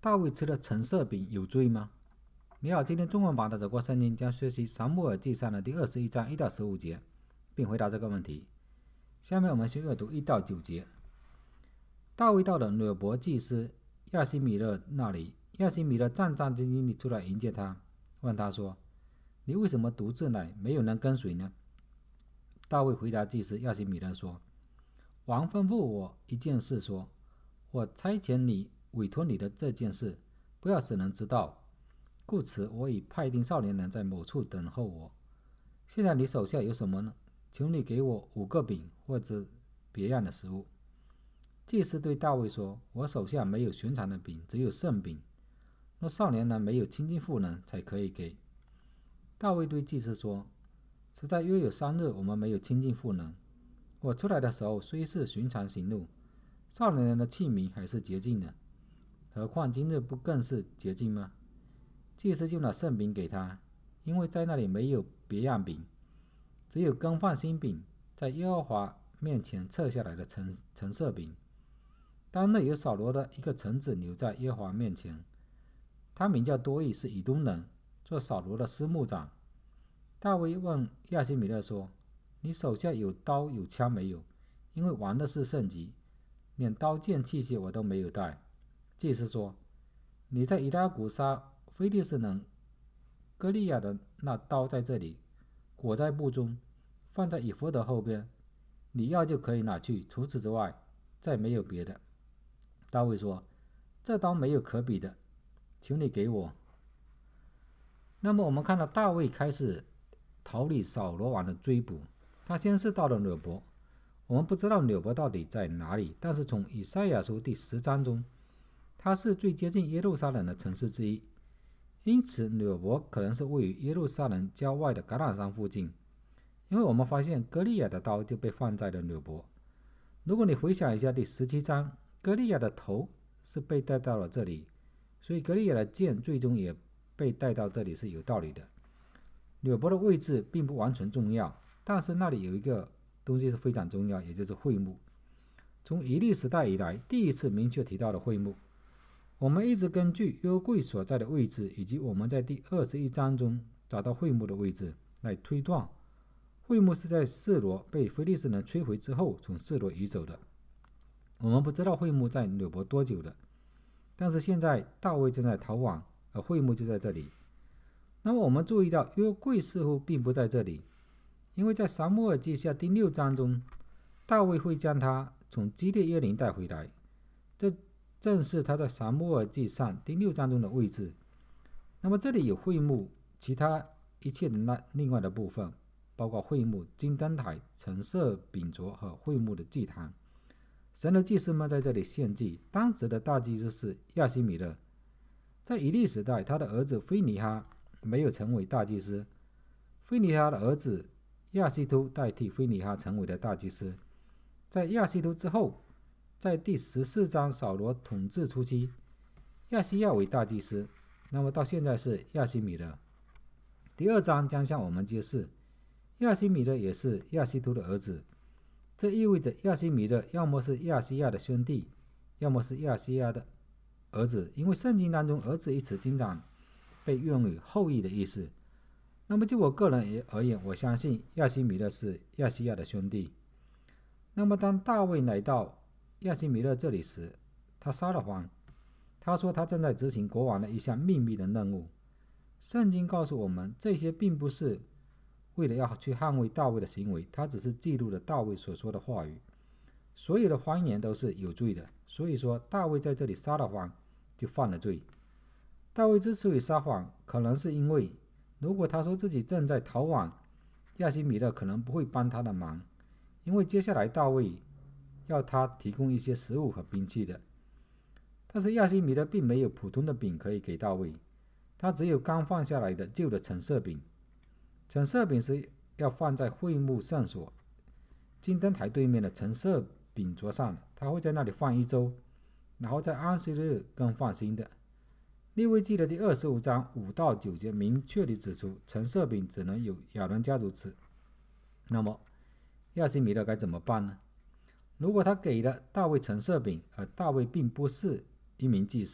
大卫吃了陈设饼有罪吗？你好，今天中文版的走过圣经将学习撒母耳记上的第21章1到15节，并回答这个问题。下面我们先阅读1到9节。大卫到了纽伯祭司亚西米勒那里，亚西米勒战战兢兢地出来迎接他，问他说：“你为什么独自来，没有人跟随呢？”大卫回答祭司亚西米勒说：“王吩咐我一件事说，我差遣你委托你的这件事，不要使人知道，故此我已派定少年人在某处等候我。现在你手下有什么呢？求你给我5个饼或者别样的食物。”祭司对大卫说：“我手下没有寻常的饼，只有圣饼。若少年人没有亲近妇人，才可以给。”大卫对祭司说：“实在约有3日，我们没有亲近妇人。我出来的时候虽是寻常行路，少年人的器皿还是洁净的，何况今日不更是洁净吗？”祭司就拿圣饼给他，因为在那里没有别样饼，只有更换新饼，在耶和华面前撤下来的陈设饼。当日有扫罗的一个臣子留在耶和华面前，他名叫多益，是以东人，做扫罗的司牧长。大卫问亚西米勒说：“你手下有刀有枪没有？因为玩的是圣极，连刀剑器械我都没有带。”祭司说：“你在以拉谷杀非利士人歌利亚的那刀在这里，裹在布中，放在以弗得后边，你要就可以拿去，除此之外再没有别的。”大卫说：“这刀没有可比的，求你给我。”那么我们看到大卫开始逃离扫罗王的追捕。他先是到了纽伯，我们不知道纽伯到底在哪里，但是从以赛亚书第10章中，它是最接近耶路撒冷的城市之一，因此纽伯可能是位于耶路撒冷郊外的橄榄山附近。因为我们发现歌利亚的刀就被放在了纽伯。如果你回想一下第17章，歌利亚的头是被带到了这里，所以歌利亚的剑最终也被带到这里是有道理的。纽伯的位置并不完全重要，但是那里有一个东西是非常重要，也就是会幕。从以利时代以来，第一次明确提到了会幕。我们一直根据约柜所在的位置，以及我们在第21章中找到会幕的位置来推断，会幕是在示罗被非利士人摧毁之后从示罗移走的。我们不知道会幕在纽伯多久的，但是现在大卫正在逃亡，而会幕就在这里。那么我们注意到约柜似乎并不在这里，因为在撒母耳记下第6章中，大卫会将他从基列耶琳带回来，这正是他在撒母耳记上第6章中的位置。那么这里有会幕，其他一切的另外的部分，包括会幕、金灯台、陈设饼桌和会幕的祭坛。神的祭司们在这里献祭。当时的大祭司是亚西米勒。在以利时代，他的儿子非尼哈没有成为大祭司，非尼哈的儿子亚西突代替非尼哈成为了大祭司。在亚西突之后，在第14章扫罗统治初期，亚西亚为大祭司，那么到现在是亚西米勒。第2章将向我们揭示，亚西米勒也是亚西突的儿子。这意味着亚西米勒要么是亚西亚的兄弟，要么是亚西亚的儿子，因为圣经当中儿子一词经常被用于后裔的意思。那么就我个人而言，我相信亚西米勒是亚西亚的兄弟。那么当大卫来到亚西米勒这里时，他撒了谎，他说他正在执行国王的一项秘密的任务。圣经告诉我们，这些并不是为了要去捍卫大卫的行为，他只是记录了大卫所说的话语。所有的谎言都是有罪的，所以说大卫在这里撒了谎就犯了罪。大卫之所以撒谎，可能是因为如果他说自己正在逃亡，亚西米勒可能不会帮他的忙，因为接下来大卫要他提供一些食物和兵器的。但是亚西米勒并没有普通的饼可以给大卫，他只有刚放下来的旧的陈设饼。陈设饼是要放在会幕圣所金灯台对面的陈设饼桌上，他会在那里放1周，然后在安息日更放新的。利未记的第25章5到9节明确地指出，陈设饼只能由亚伦家族吃。那么亚西米勒该怎么办呢？如果他给了大卫陈设饼，而大卫并不是一名祭司，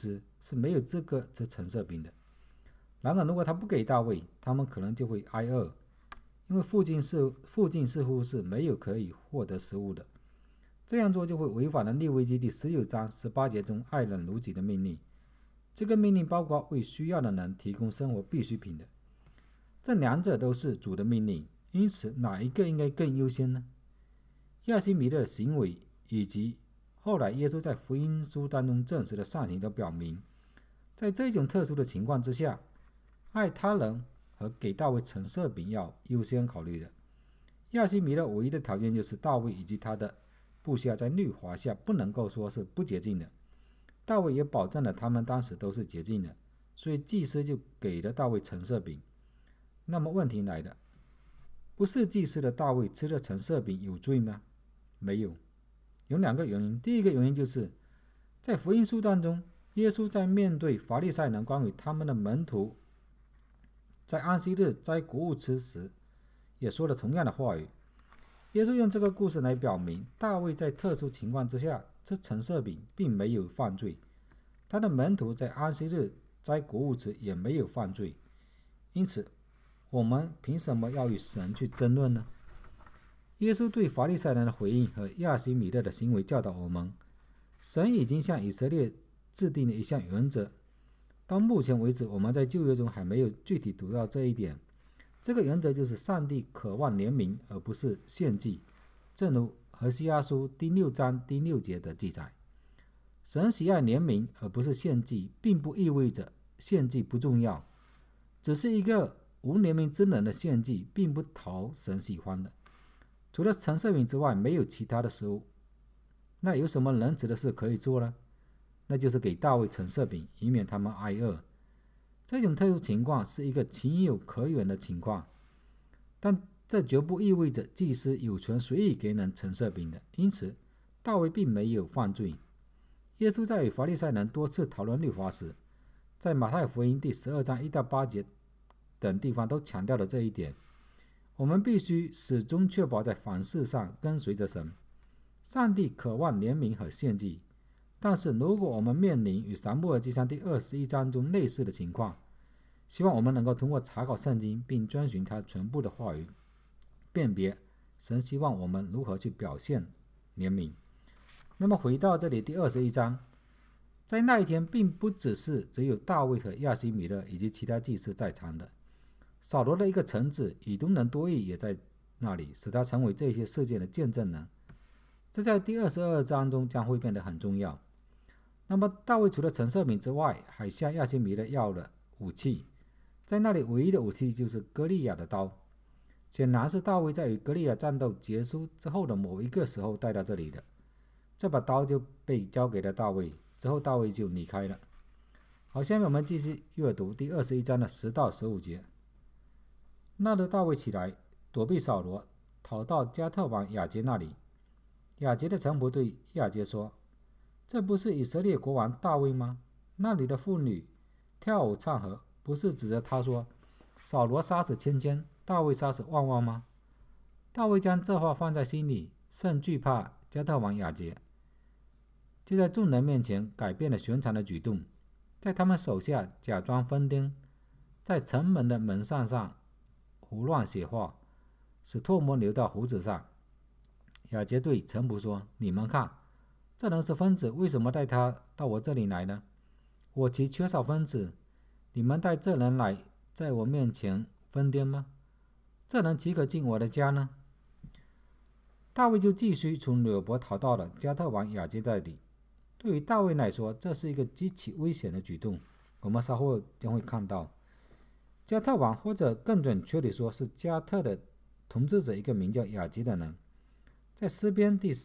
是没有资格吃橙色饼的。然而，如果他不给大卫，他们可能就会挨饿，因为附近似乎是没有可以获得食物的。这样做就会违反了利未记第19章18节中爱人如己的命令。这个命令包括为需要的人提供生活必需品的。这两者都是主的命令，因此哪一个应该更优先呢？亚西米勒的行为以及后来耶稣在福音书当中证实的善行都表明，在这种特殊的情况之下，爱他人和给大卫橙色饼要优先考虑的。亚西米勒唯一的条件就是大卫以及他的部下在律法下不能够说是不洁净的。大卫也保证了他们当时都是洁净的，所以祭司就给了大卫橙色饼。那么问题来了，不是祭司的大卫吃了橙色饼有罪吗？没有，有两个原因。第一个原因就是在福音书当中，耶稣在面对法利赛人关于他们的门徒在安息日摘谷物吃时，也说了同样的话语。耶稣用这个故事来表明，大卫在特殊情况之下吃橙色饼并没有犯罪，他的门徒在安息日摘谷物时也没有犯罪。因此，我们凭什么要与神去争论呢？耶稣对法利赛人的回应和亚西米勒的行为教导我们，神已经向以色列制定了一项原则。到目前为止，我们在旧约中还没有具体读到这一点。这个原则就是上帝渴望怜悯，而不是献祭。正如何西阿书第6章第6节的记载，神喜爱怜悯，而不是献祭，并不意味着献祭不重要，只是一个无怜悯之人的献祭并不讨神喜欢的。除了橙色饼之外，没有其他的食物。那有什么仁慈的事可以做呢？那就是给大卫橙色饼，以免他们挨饿。这种特殊情况是一个情有可原的情况，但这绝不意味着祭司有权随意给人橙色饼的。因此，大卫并没有犯罪。耶稣在与法利赛人多次讨论律法时，在马太福音第12章1到8节等地方都强调了这一点。我们必须始终确保在凡事上跟随着神。上帝渴望怜悯和献祭，但是如果我们面临与撒母耳记上第21章中类似的情况，希望我们能够通过查考圣经并遵循它全部的话语，辨别神希望我们如何去表现怜悯。那么回到这里第21章，在那一天并不只有大卫和亚西米勒以及其他祭司在场的，扫罗的一个臣子以东人多益也在那里，使他成为这些事件的见证人。这在第22章中将会变得很重要。那么大卫除了橙色饼之外，还向亚西米勒要了武器，在那里唯一的武器就是歌利亚的刀。显然是大卫在与歌利亚战斗结束之后的某一个时候带到这里的。这把刀就被交给了大卫，之后大卫就离开了。好，下面我们继续阅读第21章的10到15节。那日大卫起来，躲避扫罗，逃到加特王亚杰那里。亚杰的臣仆对亚杰说：“这不是以色列国王大卫吗？那里的妇女跳舞唱和，不是指着他说，扫罗杀死千千，大卫杀死万万吗？”大卫将这话放在心里，甚惧怕加特王亚杰，就在众人面前改变了寻常的举动，在他们手下假装分钉，在城门的门扇上胡乱写话，使唾沫流到胡子上。亚杰对臣仆说：“你们看，这人是疯子，为什么带他到我这里来呢？我岂缺少疯子？你们带这人来，在我面前分钉吗？这人岂可进我的家呢？”大卫就继续从纽伯逃到了加特王亚杰那里。对于大卫来说，这是一个极其危险的举动。我们稍后将会看到，加特王，或者更准确地说是加特的统治者，一个名叫亚吉的人。在诗篇第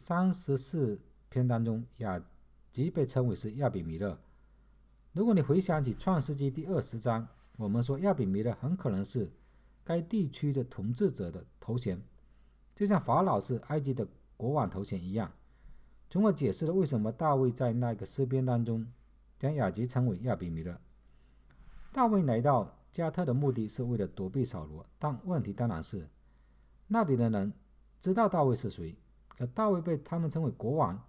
34篇当中，亚吉被称为是亚比米勒。如果你回想起创世纪第20章，我们说亚比米勒很可能是该地区的统治者的头衔，就像法老是埃及的国王头衔一样，从而解释了为什么大卫在那个诗篇当中将亚吉称为亚比米勒。大卫来到加特的目的是为了躲避扫罗，但问题当然是那里的人知道大卫是谁，而大卫被他们称为国王，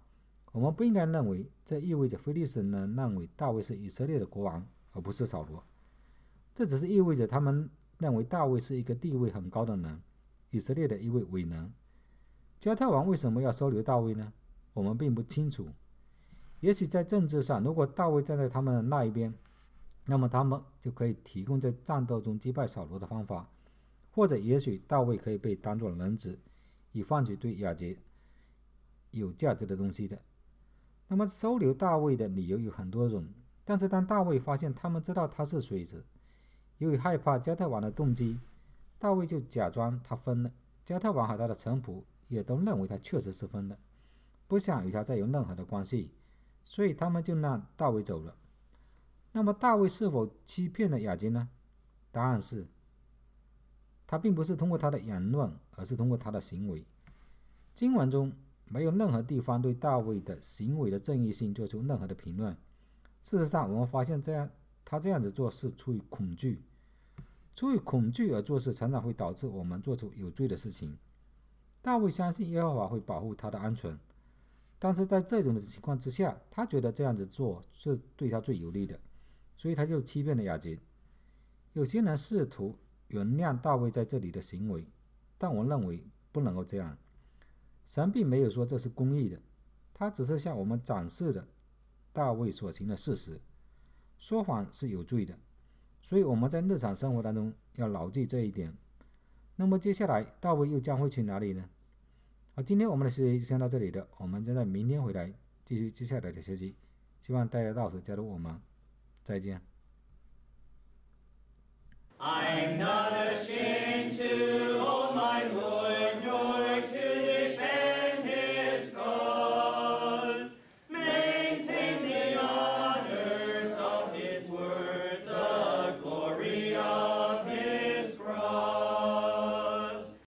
我们不应该认为这意味着非利士人认为大卫是以色列的国王，而不是扫罗。这只是意味着他们认为大卫是一个地位很高的人，以色列的一位伟人。加特王为什么要收留大卫呢？我们并不清楚。也许在政治上，如果大卫站在他们的那一边，那么他们就可以提供在战斗中击败扫罗的方法，或者也许大卫可以被当作人质，以换取对亚杰有价值的东西的。那么收留大卫的理由有很多种，但是当大卫发现他们知道他是谁时，由于害怕加特王的动机，大卫就假装他分了。加特王和他的臣仆也都认为他确实是分了，不想与他再有任何的关系，所以他们就让大卫走了。那么大卫是否欺骗了亚杰呢？答案是，他并不是通过他的言论，而是通过他的行为。经文中没有任何地方对大卫的行为的正义性做出任何的评论。事实上，我们发现他这样子做是出于恐惧。出于恐惧而做事，常常会导致我们做出有罪的事情。大卫相信耶和华会保护他的安全，但是在这种的情况之下，他觉得这样子做是对他最有利的，所以他就欺骗了亚杰。有些人试图原谅大卫在这里的行为，但我认为不能够这样。神并没有说这是公义的，他只是向我们展示了大卫所行的事实。说谎是有罪的，所以我们在日常生活当中要牢记这一点。那么接下来大卫又将会去哪里呢？今天我们的学习就先到这里的，我们将在明天回来继续接下来的学习。希望大家到时加入我们，再见。